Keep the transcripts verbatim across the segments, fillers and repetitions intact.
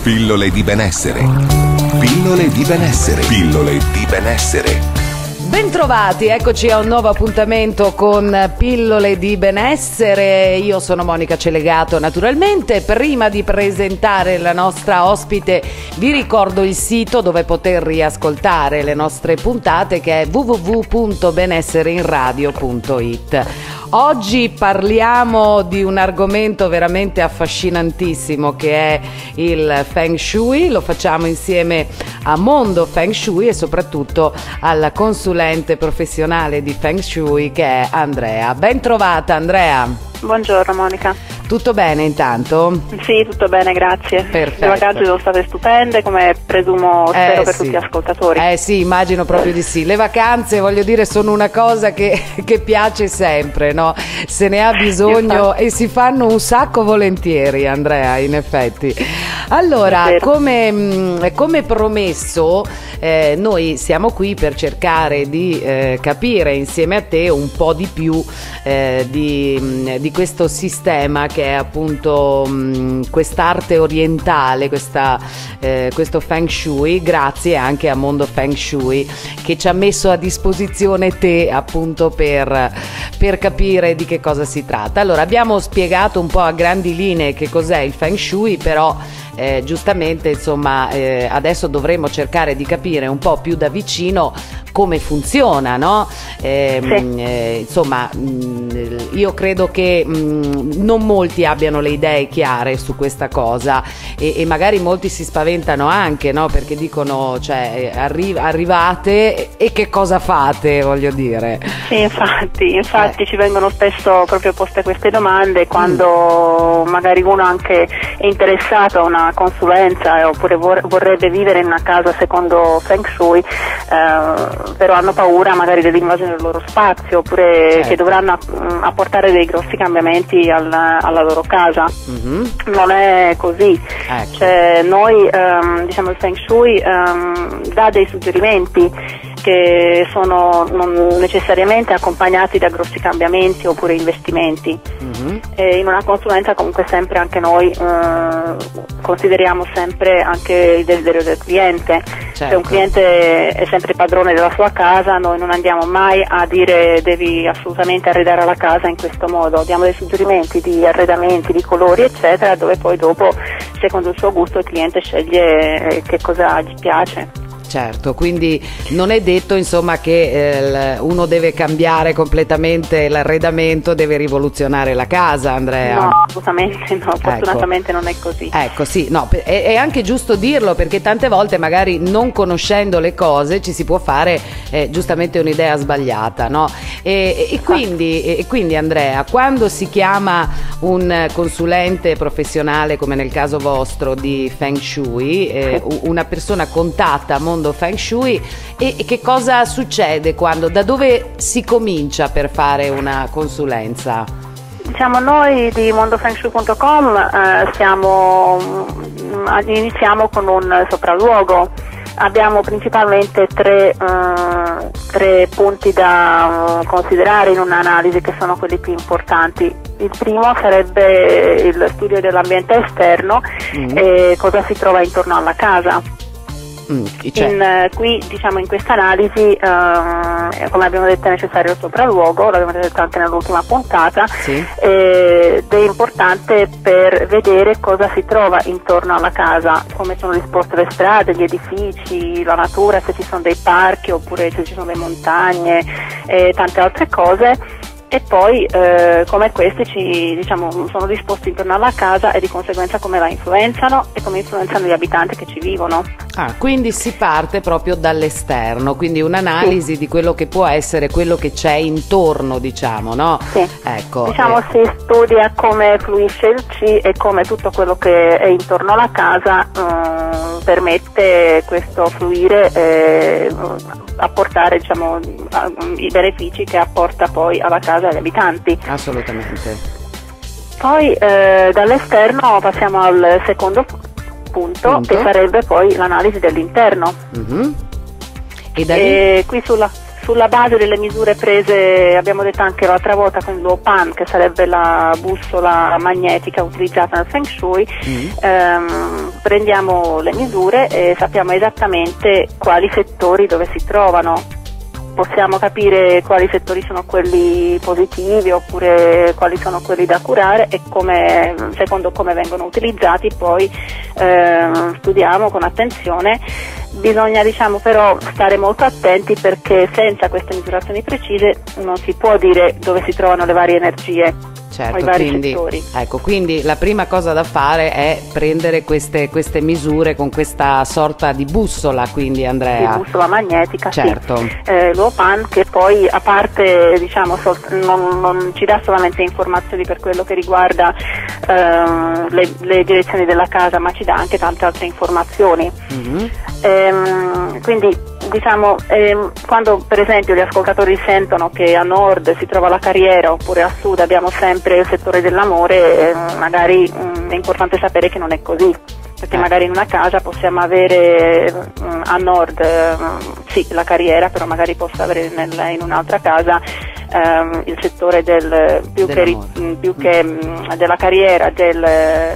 Pillole di benessere. Pillole di benessere. Pillole di benessere. Bentrovati, eccoci a un nuovo appuntamento con Pillole di benessere. Io sono Monica Celegato, naturalmente. Prima di presentare la nostra ospite vi ricordo il sito dove poter riascoltare le nostre puntate, che è w w w punto benessereinradio punto it. Oggi parliamo di un argomento veramente affascinantissimo che è il Feng Shui. Lo facciamo insieme a Mondo Feng Shui e soprattutto alla consulente professionale di Feng Shui che è Andrea. Ben trovata, Andrea. Buongiorno Monica. Tutto bene intanto? Sì, tutto bene, grazie. Perfetto. Le vacanze sono state stupende, come presumo, spero eh, per sì. tutti gli ascoltatori. Eh sì, immagino proprio di sì. Le vacanze, voglio dire, sono una cosa che, che piace sempre, no? Se ne ha bisogno e si fanno un sacco volentieri, Andrea, in effetti. Allora, come, come promesso, eh, noi siamo qui per cercare di eh, capire insieme a te un po' di più eh, di, di questo sistema che è appunto mh, quest'arte orientale, questa, eh, questo Feng Shui, grazie anche a Mondo Feng Shui che ci ha messo a disposizione te appunto per, per capire di che cosa si tratta. Allora, abbiamo spiegato un po' a grandi linee che cos'è il Feng Shui, però Eh, giustamente insomma eh, adesso dovremo cercare di capire un po' più da vicino come funziona, no? Eh, sì. eh, insomma mh, io credo che mh, non molti abbiano le idee chiare su questa cosa e, e magari molti si spaventano anche, no? Perché dicono, cioè, arri- arrivate e che cosa fate, voglio dire. Sì, infatti, infatti eh. ci vengono spesso proprio poste queste domande quando mm. magari uno anche è interessato a una consulenza oppure vor- vorrebbe vivere in una casa secondo Feng Shui, eh, però hanno paura magari dell'invasione del loro spazio oppure certo. che dovranno app- apportare dei grossi cambiamenti al- alla loro casa. Mm-hmm. Non è così. Ecco. Cioè, noi ehm, diciamo il Feng Shui ehm, dà dei suggerimenti che sono non necessariamente accompagnati da grossi cambiamenti oppure investimenti. Mm-hmm. E in una consulenza comunque sempre anche noi eh, consideriamo sempre anche il desiderio del cliente. Certo. Se un cliente è sempre padrone della sua casa, noi non andiamo mai a dire devi assolutamente arredare la casa in questo modo, diamo dei suggerimenti di arredamenti, di colori eccetera, dove poi dopo secondo il suo gusto il cliente sceglie che cosa gli piace. Certo, quindi non è detto insomma che eh, uno deve cambiare completamente l'arredamento, deve rivoluzionare la casa, Andrea. No, assolutamente no, fortunatamente ecco. Non è così. Ecco, sì, no, è, è anche giusto dirlo perché tante volte magari non conoscendo le cose ci si può fare eh, giustamente un'idea sbagliata, no? E, e, quindi, e quindi Andrea, quando si chiama un consulente professionale come nel caso vostro di Feng Shui, eh, una persona contatta Mondo Feng Shui, e, e che cosa succede quando, da dove si comincia per fare una consulenza? Diciamo, noi di mondo feng shui punto com eh, siamo, iniziamo con un sopralluogo. Abbiamo principalmente tre, uh, tre punti da uh, considerare in un'analisi che sono quelli più importanti. Il primo sarebbe il studio dell'ambiente esterno mm. e cosa si trova intorno alla casa. Mm, in, uh, qui diciamo in questa analisi uh, come abbiamo detto è necessario il sopralluogo, l'abbiamo detto anche nell'ultima puntata, sì. Ed è importante per vedere cosa si trova intorno alla casa, come sono disposte le strade, gli edifici, la natura, se ci sono dei parchi oppure se ci sono le montagne e tante altre cose. E poi eh, come questi ci, diciamo, sono disposti intorno alla casa e di conseguenza come la influenzano e come influenzano gli abitanti che ci vivono. Ah, quindi si parte proprio dall'esterno, quindi un'analisi sì. di quello che può essere quello che c'è intorno, diciamo, no? Sì. Ecco, diciamo eh. si studia come fluisce il Qi e come tutto quello che è intorno alla casa um, permette questo fluire e um, apportare, diciamo, i benefici che apporta poi alla casa e agli abitanti. Assolutamente. Poi eh, dall'esterno passiamo al secondo punto, punto, che sarebbe poi l'analisi dell'interno. Mm-hmm. E, da lì? E qui sulla, sulla base delle misure prese, abbiamo detto anche l'altra volta con il Luopan, che sarebbe la bussola magnetica utilizzata nel Feng Shui, mm-hmm. ehm, prendiamo le misure e sappiamo esattamente quali settori dove si trovano. Possiamo capire quali settori sono quelli positivi oppure quali sono quelli da curare e come, secondo come vengono utilizzati poi eh, studiamo con attenzione. Bisogna diciamo però stare molto attenti perché senza queste misurazioni precise non si può dire dove si trovano le varie energie. Certo, quindi, ecco, quindi la prima cosa da fare è prendere queste, queste misure con questa sorta di bussola, quindi Andrea. Di bussola magnetica, certo. Sì. Eh, L'O P A N che poi a parte diciamo non, non ci dà solamente informazioni per quello che riguarda eh, le, le direzioni della casa, ma ci dà anche tante altre informazioni. Mm-hmm. Ehm, quindi diciamo ehm, quando per esempio gli ascoltatori sentono che a nord si trova la carriera oppure a sud abbiamo sempre il settore dell'amore, eh, magari mh, è importante sapere che non è così, perché eh. magari in una casa possiamo avere mh, a nord mh, sì la carriera, però magari posso avere nel, in un'altra casa ehm, il settore del più che, mh, più che mh, della carriera, del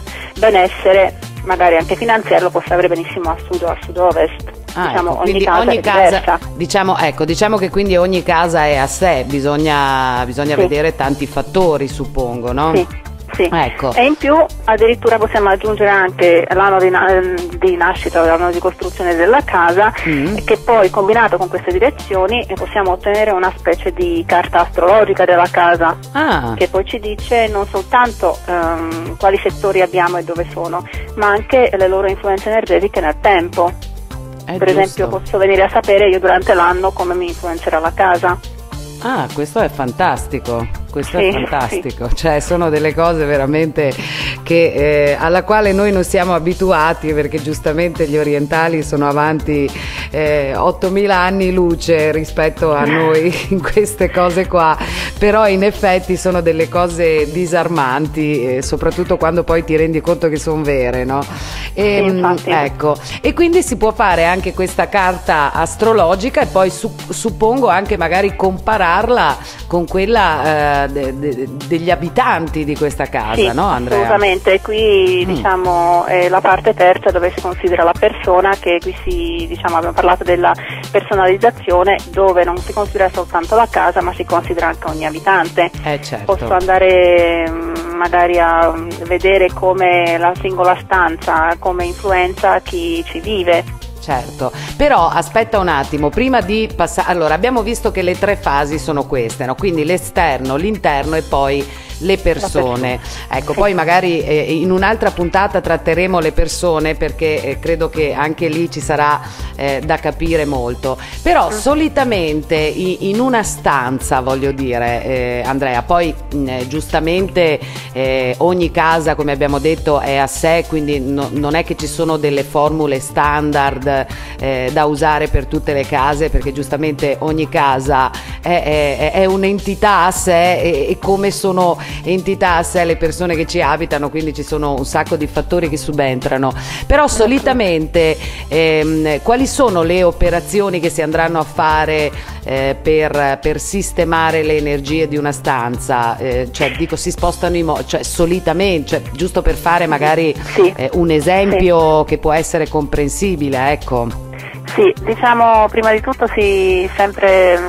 benessere, magari anche finanziario, lo posso avere benissimo a sud o a sud-ovest. Ah, diciamo, ecco, ogni quindi casa ogni è casa, diversa. diciamo, ecco, diciamo che quindi ogni casa è a sé, bisogna, bisogna sì. vedere tanti fattori, suppongo, no? Sì. Sì. Ecco. E in più addirittura possiamo aggiungere anche l'anno di, na- di nascita o l'anno di costruzione della casa, mm. che poi combinato con queste direzioni possiamo ottenere una specie di carta astrologica della casa, ah. che poi ci dice non soltanto um, quali settori abbiamo e dove sono, ma anche le loro influenze energetiche nel tempo. È per giusto. Esempio posso venire a sapere io durante l'anno come mi influenzerà la casa. Ah, questo è fantastico, questo sì, è fantastico, sì. Cioè sono delle cose veramente che, eh, alla quale noi non siamo abituati, perché giustamente gli orientali sono avanti eh, ottomila anni luce rispetto a noi in queste cose qua, però in effetti sono delle cose disarmanti, eh, soprattutto quando poi ti rendi conto che sono vere, no? E, sì, ecco, e quindi si può fare anche questa carta astrologica e poi su, suppongo anche magari comparare con quella eh, de, de, degli abitanti di questa casa, sì, no Andrea? Assolutamente, qui mm. diciamo è la parte terza dove si considera la persona, che qui si, diciamo, abbiamo parlato della personalizzazione, dove non si considera soltanto la casa ma si considera anche ogni abitante. Eh, certo. Posso andare magari a vedere come la singola stanza, come influenza chi ci vive. Certo, però aspetta un attimo, prima di passare, allora abbiamo visto che le tre fasi sono queste, no? Quindi l'esterno, l'interno e poi le persone. Ecco, poi magari eh, in un'altra puntata tratteremo le persone, perché eh, credo che anche lì ci sarà eh, da capire molto. Però solitamente in, in una stanza, voglio dire, eh, Andrea, poi mh, giustamente eh, ogni casa, come abbiamo detto, è a sé, quindi no, non è che ci sono delle formule standard eh, da usare per tutte le case, perché giustamente ogni casa è, è, è un'entità a sé e, e come sono entità a sé le persone che ci abitano, quindi ci sono un sacco di fattori che subentrano. Però solitamente ehm, quali sono le operazioni che si andranno a fare eh, per, per sistemare le energie di una stanza? Eh, cioè dico, si spostano i mo- cioè solitamente, cioè, giusto per fare magari sì. eh, un esempio sì. che può essere comprensibile, ecco. Sì, diciamo prima di tutto si sempre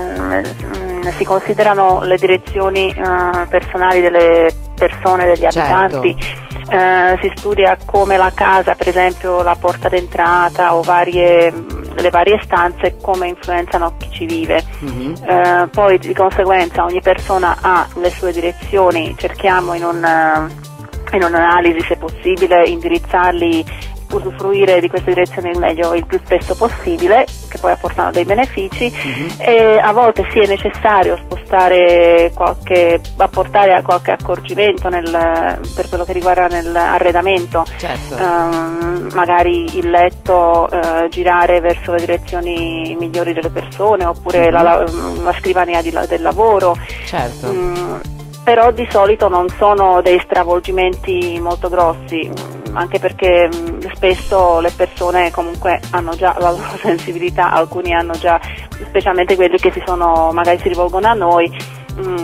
mh, si considerano le direzioni uh, personali delle persone, degli abitanti. Certo. Uh, si studia come la casa, per esempio la porta d'entrata o varie, le varie stanze, come influenzano chi ci vive. Mm-hmm. Uh, poi di conseguenza ogni persona ha le sue direzioni, cerchiamo in, un, uh, in un'analisi, se possibile, indirizzarli, usufruire di queste direzioni il meglio, il più spesso possibile, che poi apportano dei benefici. Mm-hmm. E a volte sì, è necessario spostare qualche, apportare a qualche accorgimento nel, per quello che riguarda nell'arredamento. Certo. Um, magari il letto uh, girare verso le direzioni migliori delle persone, oppure mm-hmm. la, la, la scrivania di, del lavoro. Certo. Um, però di solito non sono dei stravolgimenti molto grossi, anche perché mh, spesso le persone comunque hanno già la loro sensibilità, alcuni hanno già, specialmente quelli che si sono, magari si rivolgono a noi, mh,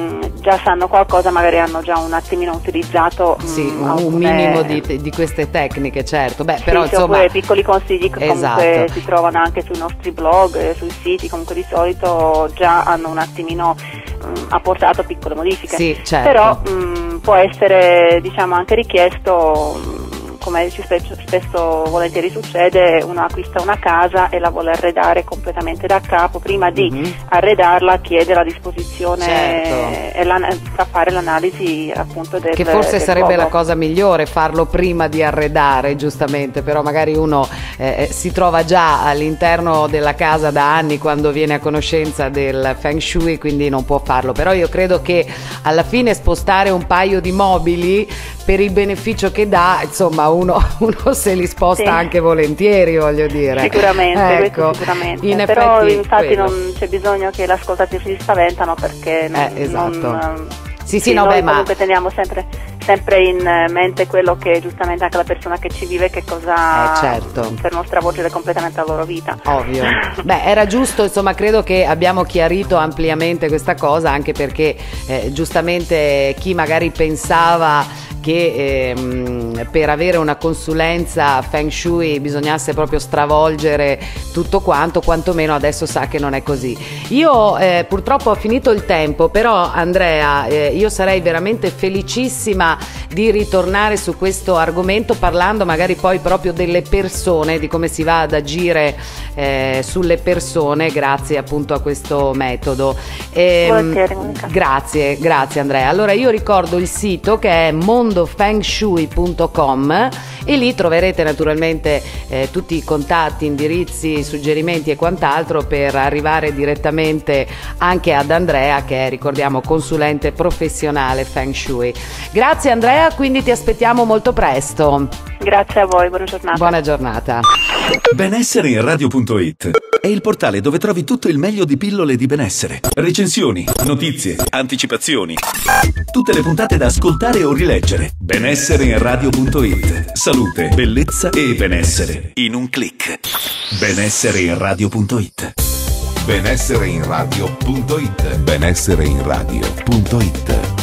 già sanno qualcosa, magari hanno già un attimino utilizzato sì, mh, un alcune... minimo di, di queste tecniche, certo. Beh, però sì, insomma, oppure piccoli consigli che comunque esatto. si trovano anche sui nostri blog, eh, sui siti, comunque di solito già hanno un attimino mh, apportato piccole modifiche. Sì, certo. Però mh, può essere, diciamo, anche richiesto, mh, come ci spesso, spesso volentieri succede, uno acquista una casa e la vuole arredare completamente da capo. Prima di mm-hmm. arredarla chiede la disposizione, certo. e la, fa fare l'analisi appunto del, che forse del sarebbe luogo. La cosa migliore, farlo prima di arredare, giustamente, però magari uno eh, si trova già all'interno della casa da anni quando viene a conoscenza del Feng Shui, quindi non può farlo. Però io credo che alla fine spostare un paio di mobili, per il beneficio che dà, insomma, uno, uno se li sposta sì. anche volentieri, voglio dire. Sicuramente, ecco. sicuramente. In però effetti, infatti quello. non c'è bisogno che le ascoltatrici si spaventano, perché non, eh, esatto. non, sì, sì, sì, no, noi beh, comunque ma... teniamo sempre, sempre in mente quello che giustamente anche la persona che ci vive, che cosa eh, certo. per non stravolgere completamente la loro vita. Ovvio. Beh, era giusto, insomma, credo che abbiamo chiarito ampliamente questa cosa, anche perché eh, giustamente chi magari pensava che ehm, per avere una consulenza Feng Shui bisognasse proprio stravolgere tutto quanto, quantomeno adesso sa che non è così. Io eh, purtroppo ho finito il tempo, però Andrea, eh, io sarei veramente felicissima di ritornare su questo argomento, parlando magari poi proprio delle persone, di come si va ad agire eh, sulle persone grazie appunto a questo metodo. E, Volentieri, Monica. Grazie, grazie Andrea. Allora io ricordo il sito, che è mondo feng shui punto com, e lì troverete naturalmente eh, tutti i contatti, indirizzi, suggerimenti e quant'altro per arrivare direttamente anche ad Andrea, che è, ricordiamo, consulente professionale Feng Shui. Grazie Andrea, quindi ti aspettiamo molto presto. Grazie a voi, buona giornata. Buona giornata. benessere in radio punto it è il portale dove trovi tutto il meglio di pillole di benessere, recensioni, notizie, anticipazioni, tutte le puntate da ascoltare o rileggere. benessere in radio punto it. Salute, bellezza e benessere in un click. benessere in radio punto it. benessere in radio punto it. benessere in radio punto it.